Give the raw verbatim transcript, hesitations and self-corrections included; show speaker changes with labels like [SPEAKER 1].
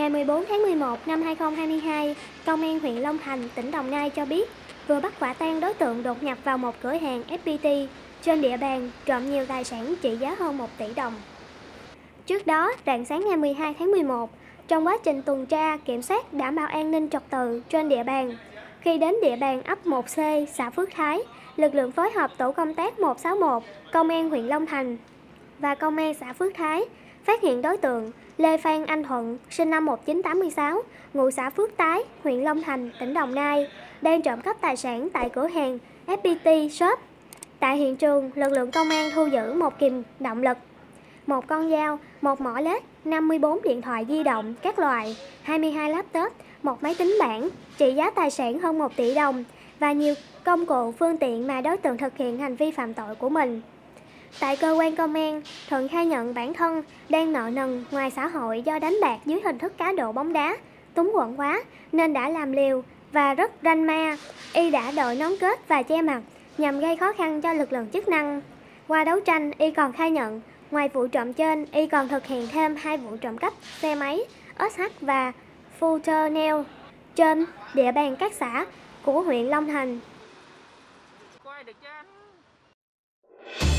[SPEAKER 1] Ngày mười bốn tháng mười một năm hai nghìn không trăm hai mươi hai, Công an huyện Long Thành, tỉnh Đồng Nai cho biết vừa bắt quả tang đối tượng đột nhập vào một cửa hàng ép pê tê trên địa bàn, trộm nhiều tài sản trị giá hơn một tỷ đồng. Trước đó, rạng sáng ngày mười hai tháng mười một, trong quá trình tuần tra, kiểm soát đảm bảo an ninh trật tự trên địa bàn, khi đến địa bàn ấp một C, xã Phước Thái, lực lượng phối hợp tổ công tác một sáu một, Công an huyện Long Thành và Công an xã Phước Thái phát hiện đối tượng Lê Phan Anh Thuận, sinh năm một nghìn chín trăm tám mươi sáu, ngụ xã Phước Thái, huyện Long Thành, tỉnh Đồng Nai, đang trộm cắp tài sản tại cửa hàng ép pê tê Shop. Tại hiện trường, lực lượng công an thu giữ một kìm động lực, một con dao, một mỏ lết, năm mươi bốn điện thoại di động các loại, hai mươi hai laptop, một máy tính bảng, trị giá tài sản hơn một tỷ đồng và nhiều công cụ phương tiện mà đối tượng thực hiện hành vi phạm tội của mình. Tại cơ quan công an, Thuận khai nhận bản thân đang nợ nần ngoài xã hội do đánh bạc dưới hình thức cá độ bóng đá, túng quẫn quá nên đã làm liều và rất ranh ma. Y đã đội nón kết và che mặt nhằm gây khó khăn cho lực lượng chức năng. Qua đấu tranh, Y còn khai nhận ngoài vụ trộm trên, Y còn thực hiện thêm hai vụ trộm cắp xe máy ét hát và Future trên địa bàn các xã của huyện Long Thành.